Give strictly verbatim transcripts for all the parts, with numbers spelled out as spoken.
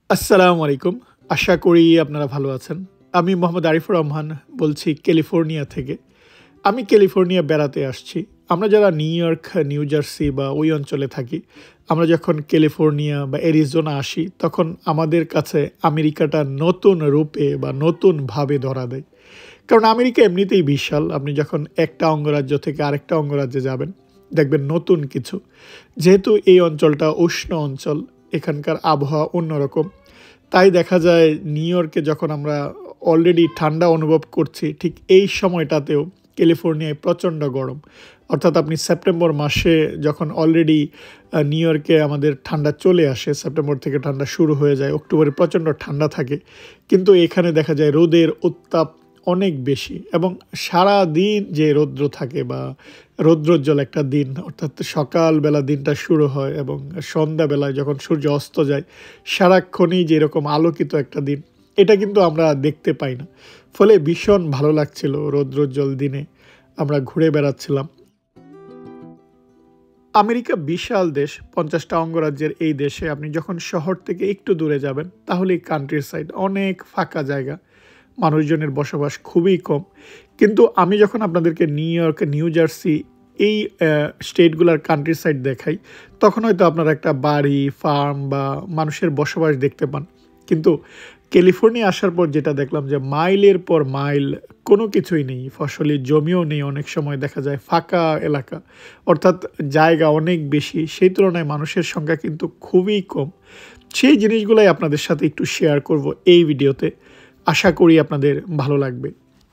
আসসালামু আলাইকুম। আশা করি আপনারা ভালো আছেন। আমি মোহাম্মদ আরিফুর রহমান বলছি ক্যালিফোর্নিয়া থেকে। আমি ক্যালিফোর্নিয়া বেড়াতে আসছি। আমরা যারা নিউ ইয়র্ক, নিউ জার্সি বা ওই অঞ্চলে থাকি, আমরা যখন ক্যালিফোর্নিয়া বা অ্যারিজোনা আসি, তখন আমাদের কাছে আমেরিকাটা নতুন রূপে বা নতুনভাবে ধরা দেয়। কারণ আমেরিকা এমনিতেই বিশাল। আপনি যখন একটা অঙ্গরাজ্য থেকে আরেকটা অঙ্গরাজ্যে যাবেন, দেখবেন নতুন কিছু। যেহেতু এই অঞ্চলটা উষ্ণ অঞ্চল, এখানকার আবহাওয়া অন্যরকম। তাই দেখা যায় নিউ ইয়র্কে যখন আমরা অলরেডি ঠান্ডা অনুভব করছি, ঠিক এই সময়টাতেও ক্যালিফোর্নিয়ায় প্রচণ্ড গরম। অর্থাৎ আপনি সেপ্টেম্বর মাসে যখন অলরেডি নিউ ইয়র্কে আমাদের ঠান্ডা চলে আসে, সেপ্টেম্বর থেকে ঠান্ডা শুরু হয়ে যায়, অক্টোবরে প্রচণ্ড ঠান্ডা থাকে, কিন্তু এখানে দেখা যায় রোদের উত্তাপ অনেক বেশি এবং সারা দিন যে রৌদ্র থাকে বা রৌদ্রোজ্জ্বল একটা দিন, অর্থাৎ সকালবেলা দিনটা শুরু হয় এবং সন্ধ্যাবেলায় যখন সূর্য অস্ত যায়, সারাক্ষণই যে এরকম আলোকিত একটা দিন, এটা কিন্তু আমরা দেখতে পাই না। ফলে ভীষণ ভালো লাগছিল রৌদ্রোজ্জ্বল দিনে আমরা ঘুরে বেড়াচ্ছিলাম। আমেরিকা বিশাল দেশ, পঞ্চাশটা অঙ্গরাজ্যের এই দেশে আপনি যখন শহর থেকে একটু দূরে যাবেন, তাহলেই কান্ট্রি সাইড, অনেক ফাঁকা জায়গা, মানুষজনের বসবাস খুবই কম। কিন্তু আমি যখন আপনাদেরকে নিউ ইয়র্ক, নিউ জার্সি এই স্টেটগুলোর কান্ট্রি সাইড দেখাই, তখন হয়তো আপনারা একটা বাড়ি, ফার্ম বা মানুষের বসবাস দেখতে পান। কিন্তু ক্যালিফোর্নিয়া আসার পর যেটা দেখলাম যে মাইলের পর মাইল কোনো কিছুই নেই, ফসলি জমিও নেই, অনেক সময় দেখা যায় ফাঁকা এলাকা, অর্থাৎ জায়গা অনেক বেশি, সেই তুলনায় মানুষের সংখ্যা কিন্তু খুবই কম। সেই জিনিসগুলাই আপনাদের সাথে একটু শেয়ার করব এই ভিডিওতে। আশা করি আপনাদের ভালো লাগবে।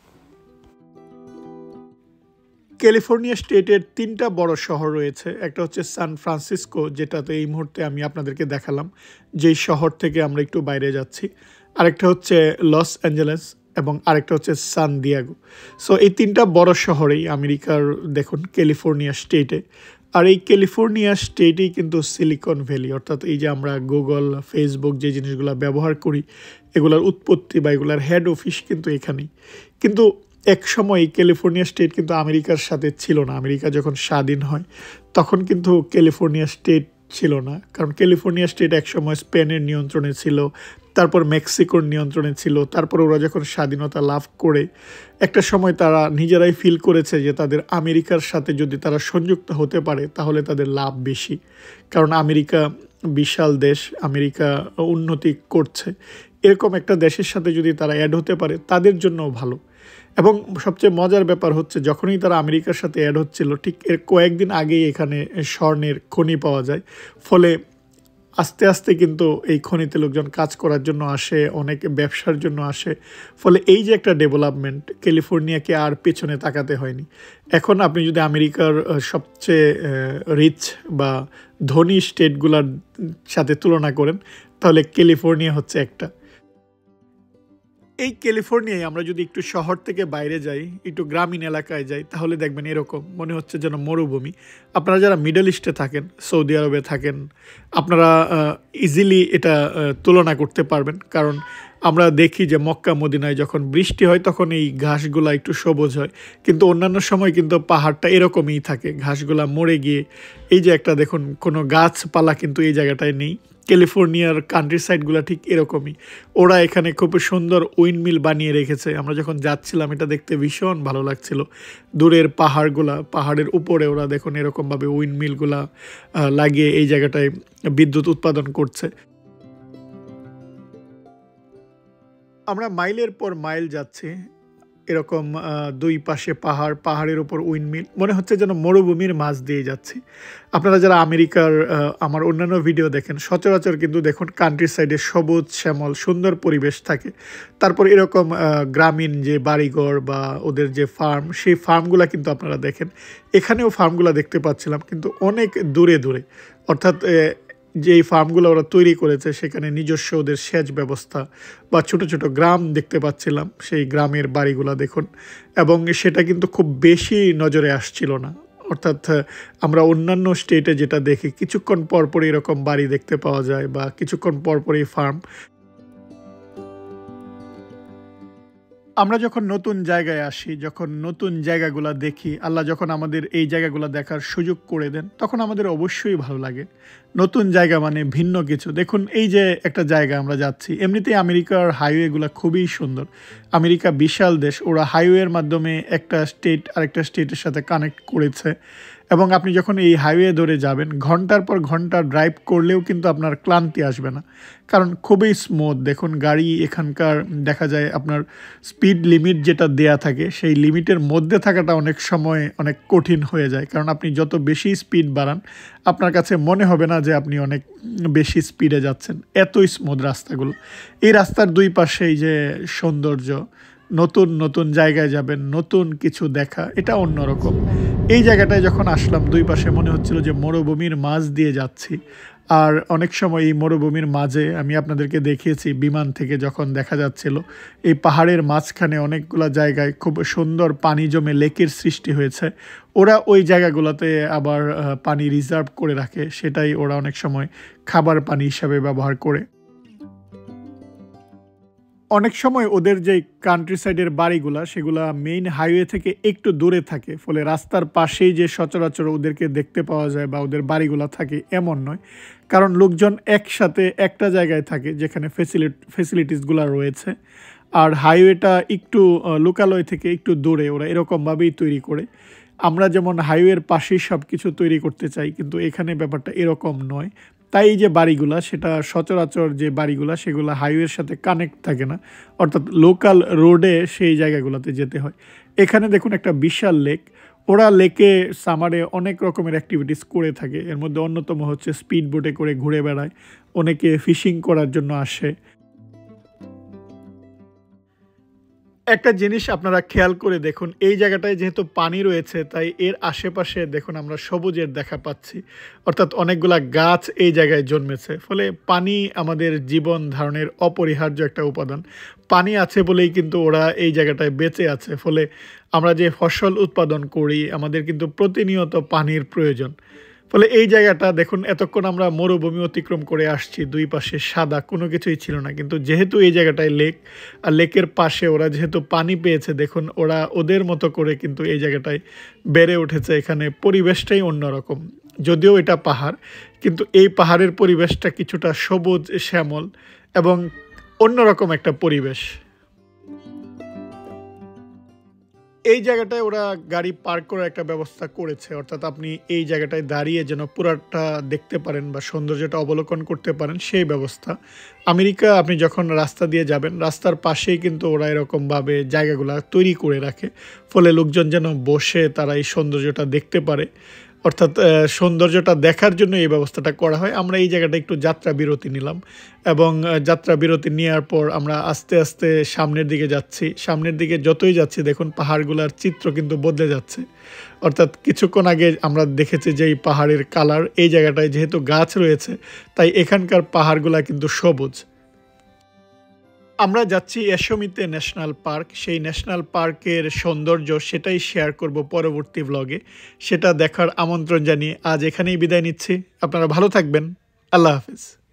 ক্যালিফোর্নিয়া স্টেটের তিনটা বড় শহর রয়েছে। একটা হচ্ছে সান ফ্রান্সিসকো, যেটাতে এই মুহূর্তে আমি আপনাদেরকে দেখালাম, যেই শহর থেকে আমরা একটু বাইরে যাচ্ছি। আরেকটা হচ্ছে লস অ্যাঞ্জেলেস এবং আরেকটা হচ্ছে সান দিয়াগো। সো এই তিনটা বড় শহরেই আমেরিকার দেখুন ক্যালিফোর্নিয়া স্টেটে। আর এই ক্যালিফোর্নিয়া স্টেটেই কিন্তু সিলিকন ভ্যালি, অর্থাৎ এই যে আমরা গুগল, ফেসবুক যে জিনিসগুলো ব্যবহার করি, এগুলোর উৎপত্তি বা এগুলোর হেড অফিস কিন্তু এখানেই। কিন্তু এক সময় ক্যালিফোর্নিয়া স্টেট কিন্তু আমেরিকার সাথে ছিল না। আমেরিকা যখন স্বাধীন হয়, তখন কিন্তু ক্যালিফোর্নিয়া স্টেট ছিল না, কারণ ক্যালিফোর্নিয়া স্টেট একসময় স্পেনের নিয়ন্ত্রণে ছিল, তারপর মেক্সিকোর নিয়ন্ত্রণে ছিল। তারপর ওরা যখন স্বাধীনতা লাভ করে, একটা সময় তারা নিজেরাই ফিল করেছে যে তাদের আমেরিকার সাথে যদি তারা সংযুক্ত হতে পারে, তাহলে তাদের লাভ বেশি। কারণ আমেরিকা বিশাল দেশ, আমেরিকা উন্নতি করছে, এরকম একটা দেশের সাথে যদি তারা অ্যাড হতে পারে, তাদের জন্যও ভালো। এবং সবচেয়ে মজার ব্যাপার হচ্ছে, যখনই তারা আমেরিকার সাথে অ্যাড হচ্ছিল, ঠিক এর কয়েকদিন আগেই এখানে স্বর্ণের খনি পাওয়া যায়। ফলে আস্তে আস্তে কিন্তু এই খনিতে লোকজন কাজ করার জন্য আসে, অনেক ব্যবসার জন্য আসে। ফলে এই যে একটা ডেভেলপমেন্ট, ক্যালিফোর্নিয়াকে আর পেছনে তাকাতে হয়নি। এখন আপনি যদি আমেরিকার সবচেয়ে রিচ বা ধনী স্টেটগুলোর সাথে তুলনা করেন, তাহলে ক্যালিফোর্নিয়া হচ্ছে একটা। এই ক্যালিফোর্নিয়ায় আমরা যদি একটু শহর থেকে বাইরে যাই, একটু গ্রামীণ এলাকায় যাই, তাহলে দেখবেন এরকম মনে হচ্ছে যেন মরুভূমি। আপনারা যারা মিডল ইস্টে থাকেন, সৌদি আরবে থাকেন, আপনারা ইজিলি এটা তুলনা করতে পারবেন। কারণ আমরা দেখি যে মক্কা মদিনায় যখন বৃষ্টি হয়, তখন এই ঘাসগুলা একটু সবুজ হয়, কিন্তু অন্যান্য সময় কিন্তু পাহাড়টা এরকমই থাকে, ঘাসগুলা মরে গিয়ে এই যে একটা দেখুন, কোনো গাছপালা কিন্তু এই জায়গাটায় নেই। ক্যালিফোর্নিয়ার কান্ট্রি সাইডগুলো ঠিক এরকমই। ওরা এখানে খুব সুন্দর উইন্ডমিল বানিয়ে রেখেছে। আমরা যখন যাচ্ছিলাম, এটা দেখতে ভীষণ ভালো লাগছিল। দূরের পাহাড়গুলা, পাহাড়ের উপরে ওরা দেখুন এরকমভাবে উইন্ডমিলগুলা লাগিয়ে এই জায়গাটায় বিদ্যুৎ উৎপাদন করছে। আমরা মাইলের পর মাইল যাচ্ছি, এরকম দুই পাশে পাহাড়, পাহাড়ের ওপর উইন্ডমিল, মনে হচ্ছে যেন মরুভূমির মাঝ দিয়ে যাচ্ছি। আপনারা যারা আমেরিকার আমার অন্যান্য ভিডিও দেখেন, সচরাচর কিন্তু দেখুন কান্ট্রি সাইডে সবুজ শ্যামল সুন্দর পরিবেশ থাকে। তারপর এরকম গ্রামীণ যে বাড়িঘর বা ওদের যে ফার্ম, সেই ফার্মগুলা কিন্তু আপনারা দেখেন। এখানেও ফার্মগুলা দেখতে পাচ্ছিলাম, কিন্তু অনেক দূরে দূরে। অর্থাৎ যে এই ফার্মগুলো ওরা তৈরি করেছে, সেখানে নিজস্ব ওদের সেচ ব্যবস্থা বা ছোট ছোট গ্রাম দেখতে পাচ্ছিলাম। সেই গ্রামের বাড়িগুলো দেখুন, এবং সেটা কিন্তু খুব বেশি নজরে আসছিল না। অর্থাৎ আমরা অন্যান্য স্টেটে যেটা দেখি, কিছুক্ষণ পরপর এরকম বাড়ি দেখতে পাওয়া যায় বা কিছুক্ষণ পরপরই ফার্ম। আমরা যখন নতুন জায়গায় আসি, যখন নতুন জায়গাগুলা দেখি, আল্লাহ যখন আমাদের এই জায়গাগুলা দেখার সুযোগ করে দেন, তখন আমাদের অবশ্যই ভালো লাগে। নতুন জায়গা মানে ভিন্ন কিছু। দেখুন এই যে একটা জায়গা আমরা যাচ্ছি, এমনিতেই আমেরিকার হাইওয়েগুলো খুবই সুন্দর। আমেরিকা বিশাল দেশ, ওরা হাইওয়ের মাধ্যমে একটা স্টেট আরেকটা স্টেটের সাথে কানেক্ট করেছে। এবং আপনি যখন এই হাইওয়ে ধরে যাবেন, ঘন্টার পর ঘন্টা ড্রাইভ করলেও কিন্তু আপনার ক্লান্তি আসবে না, কারণ খুবই স্মুথ। দেখুন গাড়ি এখানকার দেখা যায় আপনার স্পিড লিমিট যেটা দেয়া থাকে, সেই লিমিটের মধ্যে থাকাটা অনেক সময় অনেক কঠিন হয়ে যায়, কারণ আপনি যত বেশি স্পিড বাড়ান আপনার কাছে মনে হবে না যে আপনি অনেক বেশি স্পিডে যাচ্ছেন, এতই স্মুথ রাস্তাগুলো। এই রাস্তার দুই পাশেই যে সৌন্দর্য, নতুন নতুন জায়গায় যাবেন, নতুন কিছু দেখা, এটা অন্যরকম। এই জায়গাটায় যখন আসলাম, দুই পাশে মনে হচ্ছিল যে মরুভূমির মাঝ দিয়ে যাচ্ছি। আর অনেক সময় এই মরুভূমির মাঝে আমি আপনাদেরকে দেখিয়েছি বিমান থেকে যখন দেখা যাচ্ছিল, এই পাহাড়ের মাঝখানে অনেকগুলো জায়গায় খুব সুন্দর পানি জমে লেকের সৃষ্টি হয়েছে। ওরা ওই জায়গাগুলোতে আবার পানি রিজার্ভ করে রাখে, সেটাই ওরা অনেক সময় খাবার পানি হিসাবে ব্যবহার করে। অনেক সময় ওদের যে কান্ট্রি সাইডের বাড়িগুলা, সেগুলা মেইন হাইওয়ে থেকে একটু দূরে থাকে, ফলে রাস্তার পাশেই যে সচরাচর ওদেরকে দেখতে পাওয়া যায় বা ওদের বাড়িগুলা থাকে এমন নয়, কারণ লোকজন একসাথে একটা জায়গায় থাকে যেখানে ফেসিলিট ফেসিলিটিসগুলো রয়েছে। আর হাইওয়েটা একটু লোকালয় থেকে একটু দূরে, ওরা এরকমভাবেই তৈরি করে। আমরা যেমন হাইওয়ের পাশেই সব কিছু তৈরি করতে চাই, কিন্তু এখানে ব্যাপারটা এরকম নয়। তাই এই যে বাড়িগুলা, সেটা সচরাচর যে বাড়িগুলা সেগুলো হাইওয়ের সাথে কানেক্ট থাকে না, অর্থাৎ লোকাল রোডে সেই জায়গাগুলোতে যেতে হয়। এখানে দেখুন একটা বিশাল লেক, ওরা লেকে সামারে অনেক রকমের অ্যাক্টিভিটিস করে থাকে। এর মধ্যে অন্যতম হচ্ছে স্পিড বোটে করে ঘুরে বেড়ায়, অনেকে ফিশিং করার জন্য আসে। একটা জিনিস আপনারা খেয়াল করে দেখুন, এই জায়গাটায় যেহেতু পানি রয়েছে, তাই এর আশেপাশে দেখুন আমরা সবুজের দেখা পাচ্ছি, অর্থাৎ অনেকগুলা গাছ এই জায়গায় জন্মেছে। ফলে পানি আমাদের জীবন ধারণের অপরিহার্য একটা উপাদান। পানি আছে বলেই কিন্তু ওরা এই জায়গাটায় বেঁচে আছে। ফলে আমরা যে ফসল উৎপাদন করি, আমাদের কিন্তু প্রতিনিয়ত পানির প্রয়োজন। ফলে এই জায়গাটা দেখুন, এতক্ষণ আমরা মরুভূমি অতিক্রম করে আসছি, দুই পাশে সাদা, কোনো কিছুই ছিল না। কিন্তু যেহেতু এই জায়গাটায় লেক, আর লেকের পাশে ওরা যেহেতু পানি পেয়েছে, দেখুন ওরা ওদের মতো করে কিন্তু এই জায়গাটায় বেড়ে উঠেছে। এখানে পরিবেশটাই অন্যরকম, যদিও এটা পাহাড়, কিন্তু এই পাহাড়ের পরিবেশটা কিছুটা সবুজ শ্যামল এবং অন্যরকম একটা পরিবেশ। এই জায়গাটায় ওরা গাড়ি পার্ক করার একটা ব্যবস্থা করেছে, অর্থাৎ আপনি এই জায়গাটায় দাঁড়িয়ে যেন পুরাটা দেখতে পারেন বা সৌন্দর্যটা অবলোকন করতে পারেন, সেই ব্যবস্থা। আমেরিকা আপনি যখন রাস্তা দিয়ে যাবেন, রাস্তার পাশেই কিন্তু ওরা এরকমভাবে জায়গাগুলো তৈরি করে রাখে, ফলে লোকজন যেন বসে তারা এই সৌন্দর্যটা দেখতে পারে, অর্থাৎ সৌন্দর্যটা দেখার জন্য এই ব্যবস্থাটা করা হয়। আমরা এই জায়গাটা একটু যাত্রা বিরতি নিলাম, এবং যাত্রা বিরতি নেওয়ার পর আমরা আস্তে আস্তে সামনের দিকে যাচ্ছি। সামনের দিকে যতই যাচ্ছি দেখুন পাহাড়গুলোর চিত্র কিন্তু বদলে যাচ্ছে, অর্থাৎ কিছুক্ষণ আগে আমরা দেখেছি যে এই পাহাড়ের কালার, এই জায়গাটায় যেহেতু গাছ রয়েছে তাই এখানকার পাহাড়গুলা কিন্তু সবুজ। আমরা যাচ্ছি এশোমিতে ন্যাশনাল পার্ক। সেই ন্যাশনাল পার্কের সৌন্দর্য সেটাই শেয়ার করব পরবর্তী ব্লগে। সেটা দেখার আমন্ত্রণ জানিয়ে আজ এখানেই বিদায় নিচ্ছি। আপনারা ভালো থাকবেন। আল্লাহ হাফেজ।